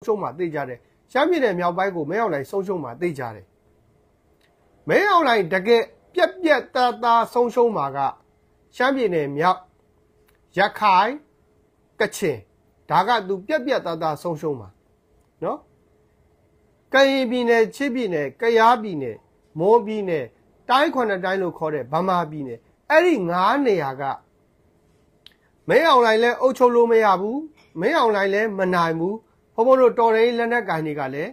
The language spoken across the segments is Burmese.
ရှုံးမှသိကြတယ်ရှမ်းပြည်နယ်မြောက်ပိုင်းကိုမင်းအောင်လှိုင်ဆုံးရှုံးမှသိကြတယ်မင်းအောင်လှိုင်တကယ်ပြက်ပြက်သားသားဆုံးရှုံးမှာကရှမ်းပြည်နယ်မြောက်ရခိုင်ကချင်ဒါကသူပြက်ပြက်သားသားဆုံးရှုံးမှာနော်ကရင်ပြည်နယ်ချစ်ပြည်နယ်ကယားပြည်နယ်မိုးပြည်နယ်တိုင်းခွန်တိုင်းလို့ခေါ်တဲ့ဗမာပြည်နယ်အဲ့ဒီ9နေရာကမင်းအောင်လှိုင်လဲအုပ်ချုပ်လို့မရဘူးမင်းအောင်လှိုင်လဲမနိုင်ဘူးဘုံဘုံတို့တော်ရင်းလက်နက်ကိုင်တွေကလည်း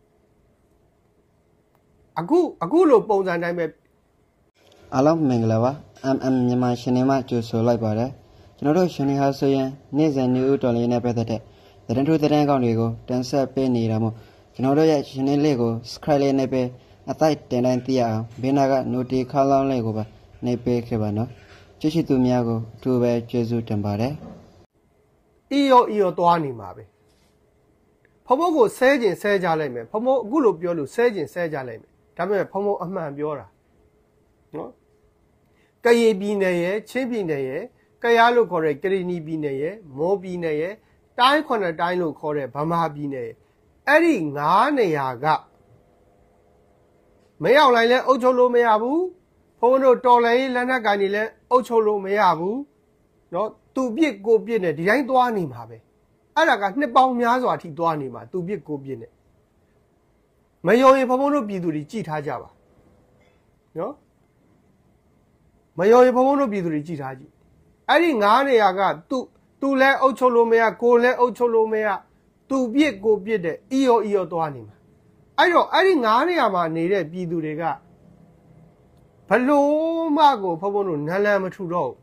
အခုလိုပုံစံတိုင်းပဲအားလုံးမင်္ဂလာပါ MM မြန်မာရှင်နေမှာကြိုဆိုလိုက်ပါတယ်ကျွန်တော်တို့ရှင်နေဟာဆိုရင်နေ့စဉ်နေဦးတော်လေးနဲ့ပတ်သက်တဲ့သတင်းထုတ်သတင်းကောင်းတွေကိုတင်ဆက်ပေးနေတာမို့ကျွန်တော်တို့ရဲ့ရှင်နေလေးကို subscribe လေးနဲ့ပဲအတိုက်တင်တိုင်းသိရအောင်ဘေးနာက notification ခါလောင်းလေးကိုပဲနှိပ်ပေးခဲ့ပါနော်ကြည့်ရှိသူများကိုအထူးပဲကျေးဇူးတင်ပါတယ်အီယောသွားနေမှာပဲဖုံဖုံကိုဆဲကျင်ဆဲကြလိုက်မယ်ဖုံဖုံအခုလိုပြောလို့ဆဲကျင်ဆဲကြလိုက်မယ်ဒါပေမဲ့ဖုံဖုံအမှန်ပြောတာနော်ကရင်ပြည်နယ်ရဲ့ချင်းပြည်နယ်ရဲ့ကယားလို့ခေါ်တဲ့ကရင်နီပြည်နယ်ရဲ့မောပြည်နယ်ရဲ့တိုင်းခွန်တိုင်းလို့ခေါ်တဲ့ဗမာပြည်နယ်ရဲ့အဲ့ဒီ9နေရာကမရောက်လိုက်လဲအုပ်ချုပ်လို့မရဘူးဖုံတို့တော်လိုင်းလက်နက်ကန်တွေလည်းအုပ်ချုပ်လို့မရဘူးနော်သူပြစ်ကိုပြစ်နဲ့ဒီတိုင်းသွားနေမှာပဲအဲ့ဒါကနှစ်ပေါင်းများစွာအထိသွားနေမှာသူပြစ်ကိုပြစ်နဲ့မယုံရင်ဖုံတို့ပြည်သူတွေကြည်ထားကြပါနော်မယုံရင်ဖုံတို့ပြည်သူတွေကြည်ထားကြည့်အဲ့ဒီ9နေရာကသူလည်းအုပ်ချုပ်လို့မရကိုလည်းအုပ်ချုပ်လို့မရသူပြစ်ကိုပြစ်တဲ့အီယောသွားနေမှာအဲ့တော့အဲ့ဒီ9နေရာမှာနေတဲ့ပြည်သူတွေကဘလို့မှကိုဖုံတို့နလန်မထူတော့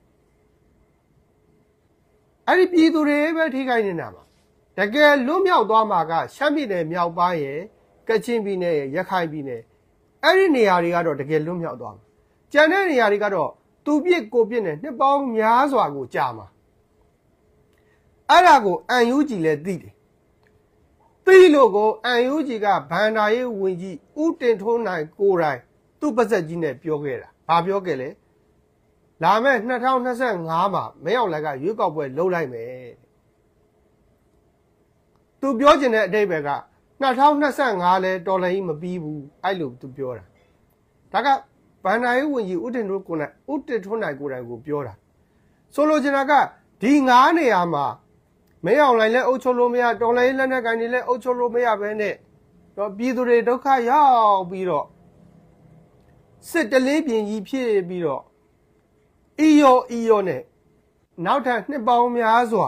အဲ့ဒီပြည်သူတွေပဲထိခိုက်နေတာမှာတကယ်လွတ်မြောက်သွားမှာကရှမ်းပြည်နယ်မြောက်ပိုင်းရဲ့ကချင်ပြည်နယ်ရဲ့ရခိုင်ပြည်နယ်အဲ့ဒီနေရာတွေကတော့တကယ်လွတ်မြောက်သွားမှာကျန်တဲ့နေရာတွေကတော့သူပြစ်ကိုပြစ်နဲ့နှစ်ပေါင်းများစွာကိုကြာမှာအဲ့ဒါကိုအန်ယူဂျီလည်းသိတယ်သိလို့ကိုအန်ယူဂျီကဗန်ဒါရေးဝင်ကြီးဦးတင်ထွန်းနိုင်ကိုယ်တိုင်သူ့ပါဇက်ကြီးနဲ့ပြောခဲ့တာဘာပြောခဲ့လဲလာမဲ့2025မှာမရောက်လိုက်ကရွေးကောက်ပွဲလုပ်လိုက်မယ်သူပြောချင်တဲ့အဓိပ္ပာယ်က2025လဲတော်လည်းမပြီးဘူးအဲ့လိုသူပြောတာဒါကဗန်ဒါရေးဝင်ကြီးဦးတင်ထွန်းနိုင်ကိုယ်တိုင်ကိုပြောတာဆိုလိုချင်တာကဒီ9နေရာမှာမင်းအောင်လိုက်လဲအုပ်ချုပ်လို့မရတော်လည်းလက်နက်ကိုင်တွေလဲအုပ်ချုပ်လို့မရဘဲနဲ့တော့ပြည်သူတွေဒုက္ခရောက်ပြီးတော့စစ်တလင်းပြင်ကြီးဖြစ်ပြီးတော့အီယောနဲ့နောက်ထပ်နှစ်ပေါင်းများစွာ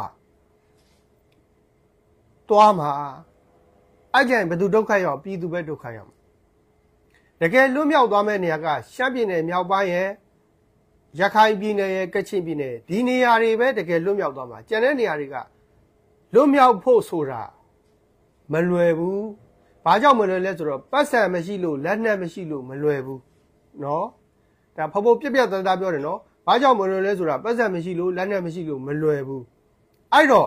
သွားမှာအဲ့ကြရင်ဘယ်သူဒုက္ခရောက်ပြည်သူပဲဒုက္ခရောက်တကယ်လွတ်မြောက်သွားမဲ့နေရာကရှမ်းပြည်နယ်မြောက်ပိုင်းရဲ့ရခိုင်ပြည်နယ်ရဲ့ကချင်ပြည်နယ်ဒီနေရာတွေပဲတကယ်လွတ်မြောက်သွားမှာကျန်တဲ့နေရာတွေကလွတ်မြောက်ဖို့ဆိုတာမလွယ်ဘူးဘာကြောင့်မလွယ်လဲဆိုတော့ပတ်စံမရှိလို့လက်နက်မရှိလို့မလွယ်ဘူးနော်ဒါဖဖို့ပြက်ပြက်သားသားပြောတယ်နော်ဘာကြောင့်မလွယ်လဲဆိုတာပတ်စံမရှိလို့လက်နက်မရှိလို့မလွယ်ဘူးအဲ့တော့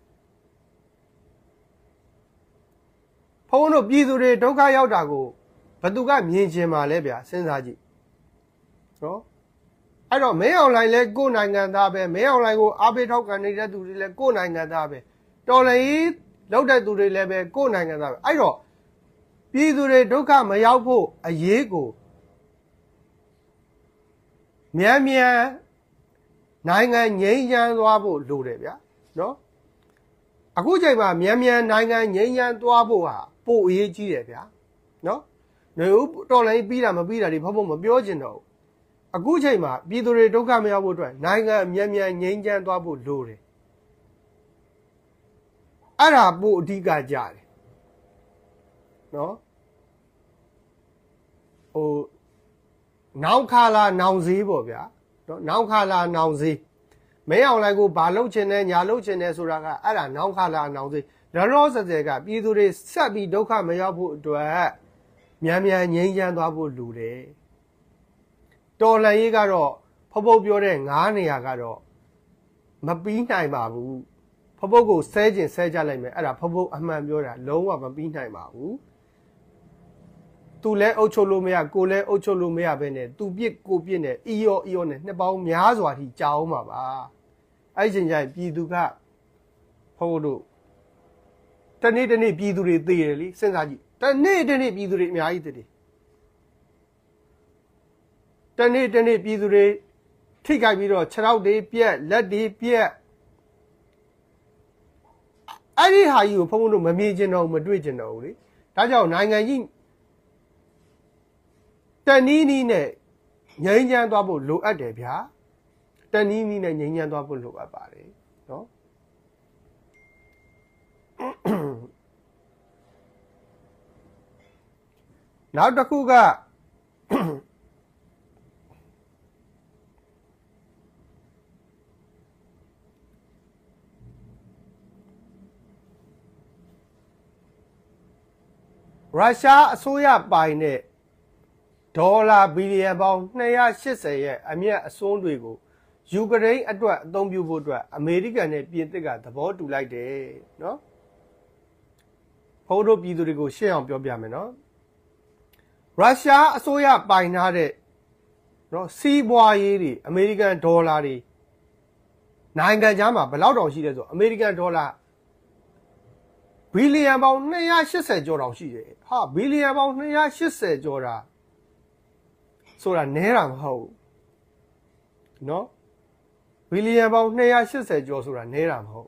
ဖုံတို့ပြည်သူတွေဒုက္ခရောက်တာကိုဘသူကမြင်ချင်မှာလဲဗျာစဉ်းစားကြည့်နော်အဲ့တော့မင်းအောင်လှိုင်လဲကိုယ်နိုင်ငံသားပဲမင်းအောင်လှိုင်ကိုအားပေးထောက်ခံနေတဲ့သူတွေလဲကိုယ်နိုင်ငံသားပဲတော်လည်းလောက်တဲ့သူတွေလည်းပဲကိုယ်နိုင်ငံသားပဲအဲ့တော့ပြည်သူတွေဒုက္ခမရောက်ဖို့အရေးကိုမြန်နိုင်ငံငြိမ်းချမ်းသွားဖို့လိုတယ်ဗျာနော်အခုချိန်မှာမြန်နိုင်ငံငြိမ်းချမ်းသွားဖို့ဟာပိုအရေးကြီးတယ်ဗျာနော်နေဦးတော်လည်းပြီးတာမပြီးတာဒီဖဖို့မပြောချင်တော့ဘူးအခုချိန်မှာပြည်သူတွေဒုက္ခမရောက်ဖို့အတွက်နိုင်ငံမြန်ငြိမ်းချမ်းသွားဖို့လိုတယ်အဲ့ဒါပိုအဓိကကြတယ်နော်နောက်ခါလာနောင်ဈေးပေါ့ဗျာနော်နောက်ခါလာနောင်ဈေးမင်းအောင်လိုက်ကိုဘာလုပ်ချင်တယ်ညာလုပ်ချင်တယ်ဆိုတာကအဲ့ဒါနောက်ခါလာနောင်ဈေးလောဆယ်ကပြည်သူတွေဆက်ပြီးဒုက္ခမရောက်ဖို့အတွက်မြန်ငြိမ်းချမ်းသွားဖို့လိုတယ်တော်လှန်ရေးကတော့ဖဖို့ပြောတဲ့9နေရာကတော့မပြီးနိုင်ပါဘူးဖဖို့ကိုဆဲကျင်ဆဲကြလိုက်မယ်အဲ့ဒါဖဖို့အမှန်ပြောတာလုံးဝမပြီးနိုင်ပါဘူးသူလဲအုပ်ချုပ်လို့မရကိုလဲအုပ်ချုပ်လို့မရဘဲနဲ့သူပြစ်ကိုပြစ်နဲ့အီယောနဲ့နှစ်ပေါင်းများစွာထိကြာအောင်ပါအဲ့ဒီချိန်ကျရင်ပြည်သူကဖဖို့တို့တနေ့ပြည်သူတွေသေတယ်လေစဉ်းစားကြည့်တနေ့ပြည်သူတွေအများကြီးသေတယ်တနေ့ပြည်သူတွေထိခိုက်ပြီးတော့ခြေထောက်တွေပြက်လက်တွေပြက်အဲ့ဒီဟာကြီးကိုဘုံဘုံတို့မမြင်ကျင်တော့မတွေ့ကျင်တော့ဘူးလေဒါကြောင့်နိုင်ငံကြီးတနည်းနည်းနဲ့ငြိမ်းချမ်းသွားဖို့လိုအပ်တယ်ဗျာတနည်းနည်းနဲ့ငြိမ်းချမ်းသွားဖို့လိုအပ်ပါတယ်နော်နောက်တစ်ခုကရုရှားအစိုးရပိုင်တဲ့ဒေါ်လာဘီလီယံပေါင်း280ရဲ့အမြတ်အစွန်းတွေကိုယူကရိန်းအတွက်အသုံးပြုဖို့အတွက်အမေရိကန်နဲ့ပြင်သစ်ကသဘောတူလိုက်တယ်နော်ဘုံတို့ပြည်သူတွေကိုရှင်းအောင်ပြောပြမယ်နော်ရုရှားအစိုးရပိုင်ထားတဲ့နော်စီးပွားရေးတွေအမေရိကန်ဒေါ်လာတွေနိုင်ငံခြားမှာဘယ်လောက်တောင်ရှိလဲဆိုအမေရိကန်ဒေါ်လာဘီလီယံပေါင်း280ကျော်တောင်ရှိတယ်ဟာဘီလီယံပေါင်း280ကျော်တာဆိုတာနဲတာမဟုတ်ဘူးနော်ဘီလီယံပေါင်း280ကျော်ဆိုတာနဲတာမဟုတ်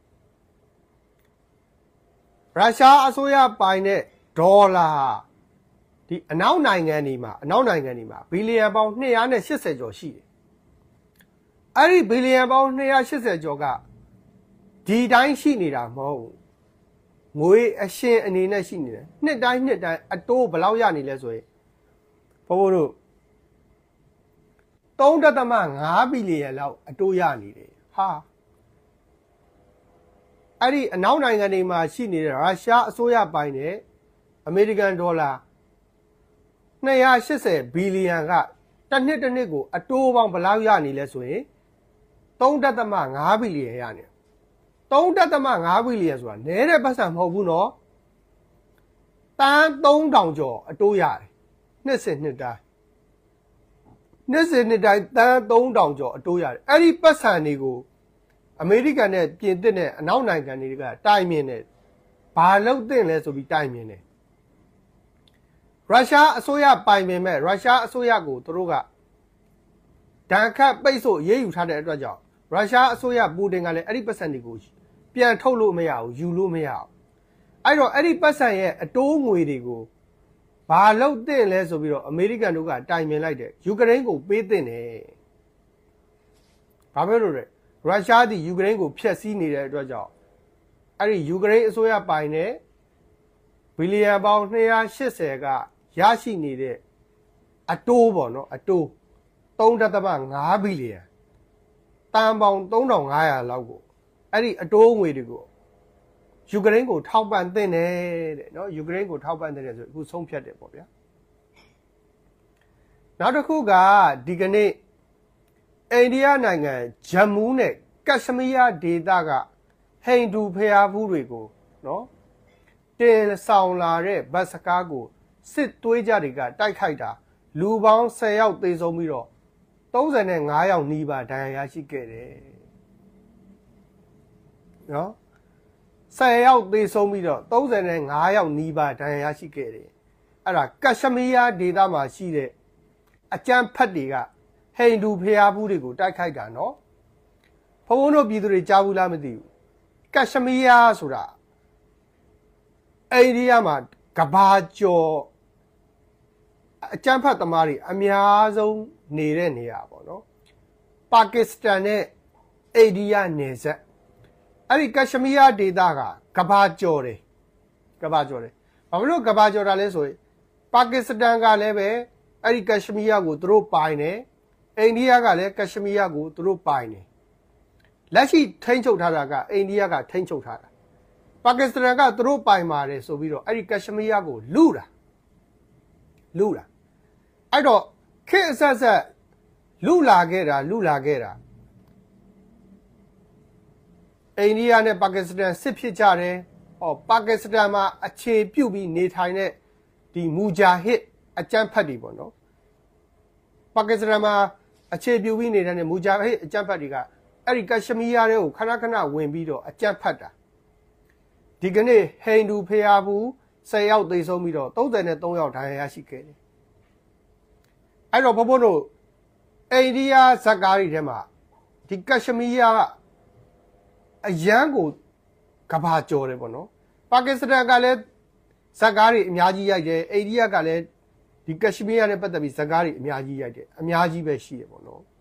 ရုရှားအစိုးရပိုင်တဲ့ဒေါ်လာဒီအနောက်နိုင်ငံတွေမှာဘီလီယံပေါင်း280ကျော်ရှိတယ်အဲ့ဒီဘီလီယံပေါင်း280ကျော်ကဒီတိုင်းရှိနေတာမဟုတ်ဘူးငွေအရှင်အနေနဲ့ရှိနေတယ်နှစ်တိုင်းအတိုးဘယ်လောက်ရနေလဲဆိုရင်ဘိုးတို့3.5 ဘီလီယံလောက်အတိုးရနေတယ်ဟာအဲ့ဒီအနောက်နိုင်ငံတွေမှာရှိနေတဲ့ရုရှားအစိုးရပိုင်တဲ့အမေရိကန်ဒေါ်လာ280ဘီလီယံကတစ်နှစ်ကိုအတိုးပေါင်းဘယ်လောက်ရနေလဲဆိုရင်3.5 ဘီလီယံရနေ3.5 ဘီလီယံဆိုတာနဲတဲ့ပတ်စံမဟုတ်ဘူးနော်တန်း3000ကျော်အတိုးရတယ်နှစ်တိုင်းတန်း3000ကျော်အတိုးရတယ်အဲ့ဒီပတ်စံတွေကိုအမေရိကန်နဲ့ပြင်သစ်နဲ့အနောက်နိုင်ငံတွေကတိုင်မြင်တယ်ဘာလို့သင့်လဲဆိုပြီးတိုင်မြင်တယ်ရုရှားအစိုးရပိုင်ပေမဲ့ရုရှားအစိုးရကိုသူတို့ကဒဏ်ခတ်ပိတ်ဆို့ရေးယူထားတဲ့အတွက်ကြောင့်ရုရှားအစိုးရပူတင်ကလည်းအဲ့ဒီပတ်စံတွေကိုပြန်ထုတ်လို့မရဘူးယူလို့မရဘူးအဲ့တော့အဲ့ဒီပတ်စံရဲ့အတိုးငွေတွေကိုဘာလို့သင့်လဲဆိုပြီးတော့အမေရိကန်တို့ကတိုင်ပင်လိုက်တယ်ယူကရိန်းကိုပေးသင့်တယ်ဘာဖြစ်လို့လဲရုရှားသည်ယူကရိန်းကိုဖျက်ဆီးနေတဲ့အတွက်ကြောင့်အဲ့ဒီယူကရိန်းအစိုးရပိုင်တဲ့ဘီလီယံပေါင်း280ကရရှိနေတဲ့အတိုးပေါ့နော်အတိုး3.5 ဘီလီယံတန်ပေါင်း3500လောက်ကိုအဲ့ဒီအတိုးငွေတွေကိုယူကရိန်းကိုထောက်ပံ့သင့်တယ်တဲ့နော်ယူကရိန်းကိုထောက်ပံ့သင့်တယ်ဆိုအခုဆုံးဖြတ်တယ်ပေါ့ဗျာနောက်တစ်ခုကဒီကနေ့အိန္ဒိယနိုင်ငံဂျမူးနဲ့ကက်ရှမီးယားဒေသကဟိန္ဒူဖျားဖူးတွေကိုနော်တင်ဆောင်လာတဲ့ဘတ်စကားကိုစစ်သွေးကြတွေကတိုက်ခိုက်တာလူပေါင်း10ယောက်သေဆုံးပြီးတော့35ယောက်နီးပါးဒဏ်ရာရရှိခဲ့တယ်နော်10ယောက်သေဆုံးပြီးတော့35ယောက်နီးပါးဒဏ်ရာရရှိခဲ့တယ်အဲ့ဒါကက်ရှမီးယားဒေသမှာရှိတဲ့အကြမ်းဖက်တွေကဟိန္ဒူဖျားဖူးတွေကိုတိုက်ခိုက်တာနော်ဘုံဘုံတို့ပြည်သူတွေကြားဘူးလားမသိဘူးကက်ရှမီးယားဆိုတာအိန္ဒိယမှာကဘာကျော်အကြမ်းဖက်သမားတွေအများဆုံးနေတဲ့နေရာပေါ့နော်ပါကစ္စတန်နဲ့အိန္ဒိယနယ်စပ်အဲ့ဒီကက်ရှမီးယားဒေသကဘာကျော်တယ်ဘာဖြစ်လို့ကဘာကျော်တာလဲဆိုရင်ပါကစ္စတန်ကလည်းပဲအဲ့ဒီကက်ရှမီးယားကိုသူတို့ပိုင်တယ်အိန္ဒိယကလည်းကက်ရှမီးယားကိုသူတို့ပိုင်တယ်လက်ရှိထိန်းချုပ်ထားတာကအိန္ဒိယကထိန်းချုပ်ထားတာပါကစ္စတန်ကသူတို့ပိုင်ပါတယ်ဆိုပြီးတော့အဲ့ဒီကက်ရှမီးယားကိုလူတာအဲ့တော့ခေတ်အဆက်ဆက်လူလာခဲ့တာအိန္ဒိယနဲ့ပါကစ္စတန်စစ်ဖြစ်ကြတယ်ဟောပါကစ္စတန်မှာအခြေပြုပြီးနေထိုင်တဲ့ဒီမူဂျာဟစ်အကြမ်းဖက်တွေပေါ့နော်ပါကစ္စတန်မှာအခြေပြုပြီးနေတဲ့မူဂျာဟစ်အကြမ်းဖက်တွေကအဲ့ဒီကက်ရှမီးယားတွေကိုခဏဝင်ပြီးတော့အကြမ်းဖက်တာဒီကနေ့ဟိန္ဒူဖျားဘူး10ယောက်သေဆုံးပြီးတော့33ယောက်ဒဏ်ရာရရှိခဲ့တယ်အဲ့တော့ဘုန်းဘုန်းတို့အိန္ဒိယဇက်ကားတွေထဲမှာဒီကက်ရှမီးယားကအရန်ကိုကဘာကျော်တယ်ပေါ့နော်ပါကစ္စတန်ကလည်းဇက်ကားတွေအများကြီးရိုက်တယ်အိန္ဒိယကလည်းဒီကက်ရှမီးယားနဲ့ပတ်သက်ပြီးဇက်ကားတွေအများကြီးရိုက်တယ်အများကြီးပဲရှိတယ်ပေါ့နော်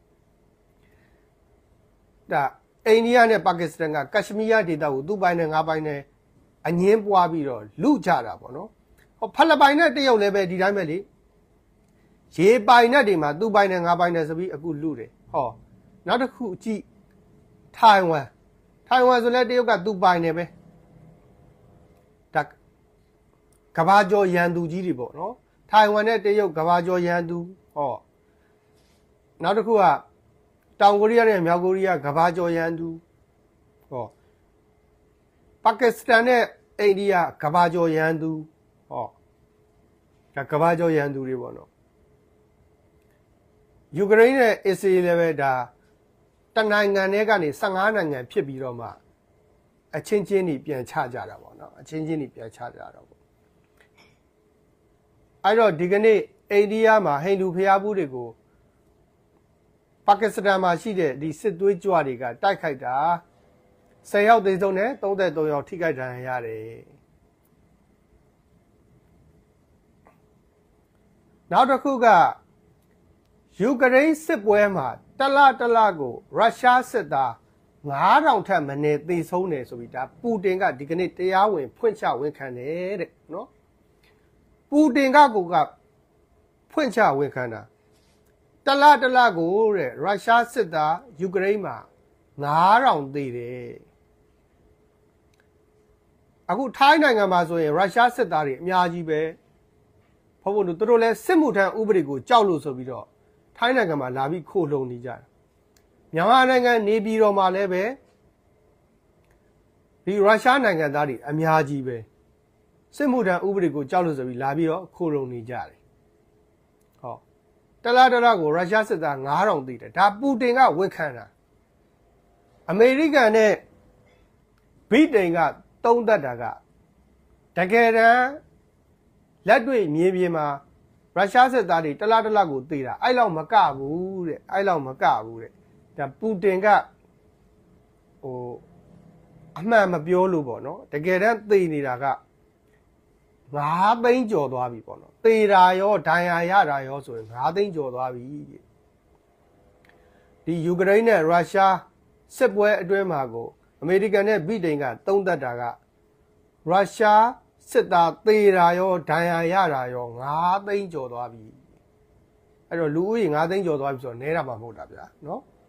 ဒါအိန္ဒိယနဲ့ပါကစ္စတန်ကကက်ရှမီးယားဒေသကိုသူ့ပိုင်းနဲ့ငါးပိုင်းနဲ့အငင်းပွားပြီးတော့လူကြတာပေါ့နော်ဟောဖိလစ်ပိုင်နဲ့တရုတ်လည်းပဲဒီတိုင်းပဲလေရေပိုင်နဲ့တွေမှာသူ့ပိုင်းနဲ့ငါးပိုင်းနဲ့ဆိုပြီးအခုလူတယ်ဟောနောက်တစ်ခုကြည့်ထိုင်ဝမ်ဆိုလဲတရုတ်ကသူ့ပိုင်းနဲ့ပဲဒါကဘာကျော်ရန်သူကြီးတွေပေါ့နော်ထိုင်ဝမ်နဲ့တရုတ်ကဘာကျော်ရန်သူဟောနောက်တစ်ခုကတောင်ကိုရီးယားနဲ့မြောက်ကိုရီးယားကဘာကျော်ရန်သူဟောပါကစ္စတန်နဲ့အိန္ဒိယကဘာကျော်ရန်သူဟောဒါကဘာကျော်ရန်သူတွေပေါ့နော်ယူကရိန်းနဲ့အစ္စရေးလည်းပဲဒါတနိုင်ငံထဲကနေ15နိုင်ငံဖြစ်ပြီးတော့မှအချင်းချင်းတွေပြန်ချကြတာပေါ့နော်အချင်းချင်းတွေပြန်ချကြတာပေါ့အဲ့တော့ဒီကနေ့အိန္ဒိယမှာဟိန္ဒူဖျားဘူးတွေကိုပါကစ္စတန်မှာရှိတဲ့ဒီစစ်သွေးကြွတွေကတိုက်ခိုက်တာ10ယောက်သေဆုံးနဲ့33ယောက်ထိခိုက်ဒဏ်ရာရတယ်နောက်တစ်ခုကယူကရိန်းစစ်ပွဲမှာတလကိုရုရှားစစ်သား9000ထက်မနည်းသေဆုံးတယ်ဆိုပြီးဒါပူတင်ကဒီကနေ့တရားဝင်ဖွင့်ချဝန်ခံတယ်တဲ့နော်ပူတင်ကဖွင့်ချဝန်ခံတာတလကိုတဲ့ရုရှားစစ်သားယူကရိန်းမှာ9000သေတယ်အခုထိုင်းနိုင်ငံမှာဆိုရင်ရုရှားစစ်သားတွေအများကြီးပဲဘုန်းဘုန်းတို့တို့လည်းစစ်မှုထမ်းဥပဒေကိုကြောက်လို့ဆိုပြီးတော့ထိုင်းနိုင်ငံမှာလာပြီးခိုလုံနေကြတယ်မြန်မာနိုင်ငံနေပြည်တော်မှာလည်းပဲဒီရုရှားနိုင်ငံသားတွေအများကြီးပဲစစ်မှုထမ်းဥပဒေကိုကြောက်လို့ဆိုပြီးလာပြီးတော့ခိုလုံနေကြတယ်ဟောတလားကိုရုရှားစစ်သား9000သေတယ်ဒါပူတင်ကဝန်ခံတာအမေရိကန်နဲ့ဗြိတိန်ကတုံးသက်တာကတကယ်တမ်းလက်တွေ့မြေပြင်မှာရုရှားစစ်သားတွေတလားကိုသေတာအဲ့လောက်မကဘူးတဲ့အဲ့လောက်မကဘူးတဲ့ဒါပူတင်ကအမှန်မပြောလို့ပေါ့နော်တကယ်တမ်းသေနေတာက9သိန်းကျော်သွားပြီပေါ့နော်သေတာရောဒဏ်ရာရတာရောဆိုရင်9သိန်းကျော်သွားပြီဒီယူကရိန်းနဲ့ရုရှားစစ်ပွဲအတွင်းမှာကိုအမေရိကန်နဲ့ဗြိတိန်ကတုံးသက်တာကရုရှားစစ်သားသေတာရောဒဏ်ရာရတာရော9သိန်းကျော်သွားပြီအဲ့တော့လူဦးရေ9သိန်းကျော်သွားပြီဆိုတော့နဲတာမှမဟုတ်တာဗျာနော်